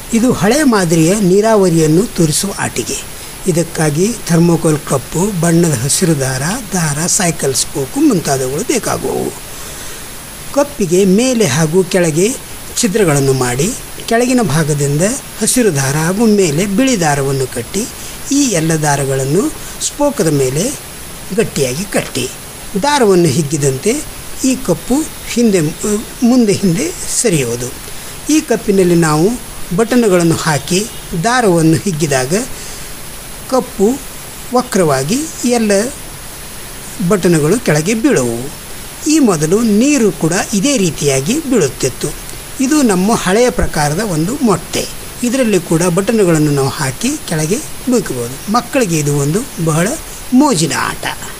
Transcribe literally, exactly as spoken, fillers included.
ಇದು ಹಳೆಯ ಮಾದರಿಯ ನೀರಾವರಿಯನ್ನು ತೋರಿಸುವ ಆಟಿಕೆ. ಇದಕ್ಕಾಗಿ ಥರ್ಮೋಕೋಲ್ ಕಪ್ಪು, ಬಣ್ಣದ ಹಸಿರು ದಾರ, ದಾರ, ಸೈಕಲ್ ಸ್ಪೋಕು ಮುಂತಾದವುಗಳು ಬೇಕಾಗುವವು. ಕಪ್ಪಿಗೆ ಮೇಲೆ ಹಾಗೂ ಕೆಳಗೆ ಛಿದ್ರಗಳನ್ನು ಮಾಡಿ ಕೆಳಗಿನ ಭಾಗದಿಂದ ಹಸಿರು ದಾರ ಹಾಗೂ ಮೇಲೆ ಬಿಳಿ ದಾರವನ್ನು ಕಟ್ಟಿ ಈ ಎಲ್ಲ ದಾರಗಳನ್ನು ಸ್ಪೋಕದ ಮೇಲೆ ಗಟ್ಟಿಯಾಗಿ ಕಟ್ಟಿ ದಾರವನ್ನು ಹಿಗ್ಗಿದಂತೆ ಈ ಕಪ್ಪು ಹಿಂದೆ ಮುಂದೆ ಹಿಂದೆ ಸರಿಯುವುದು. ಈ ಕಪ್ಪಿನಲ್ಲಿ ನಾವು ಬಟನ್ಗಳನ್ನು ಹಾಕಿ ದಾರವನ್ನು ಹಿಗ್ಗಿದಾಗ ಕಪ್ಪು ವಕ್ರವಾಗಿ ಎಲ್ಲ ಬಟನ್ಗಳು ಕೆಳಗೆ ಬೀಳುವು. ಈ ಮೊದಲು ನೀರು ಕೂಡ ಇದೇ ರೀತಿಯಾಗಿ ಬೀಳುತ್ತಿತ್ತು. ಇದು ನಮ್ಮ ಹಳೆಯ ಪ್ರಕಾರದ ಒಂದು ಮೊಟ್ಟೆ. ಇದರಲ್ಲಿ ಕೂಡ ಬಟನ್ಗಳನ್ನು ನಾವು ಹಾಕಿ ಕೆಳಗೆ ಬೀಕಬಹುದು. ಮಕ್ಕಳಿಗೆ ಇದು ಒಂದು ಬಹಳ ಮೋಜಿನ ಆಟ.